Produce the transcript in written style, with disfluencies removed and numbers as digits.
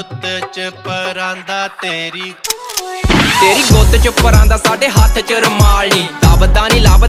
गुत्त च परांदा तेरी गुत्त च परांदा साडे हाथ च रुमाल नी।